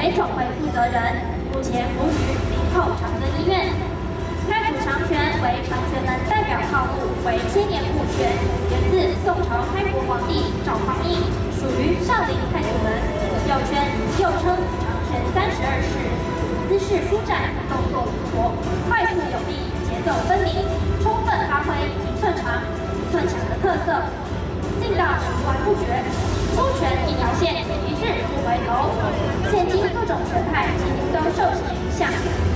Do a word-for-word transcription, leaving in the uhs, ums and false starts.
为总会负责人，目前服于林口长庚医院。该主长拳为长拳门代表套路，为千年古拳，源自宋朝开国皇帝赵匡胤，属于少林太祖门。右拳又称长拳三十二式，姿势舒展，动作灵活，快速有力，节奏分明，充分发挥一寸长、一寸强的特色。劲道长短不绝，出拳一条线，一致不回头。现今各种拳派几乎都受其影响，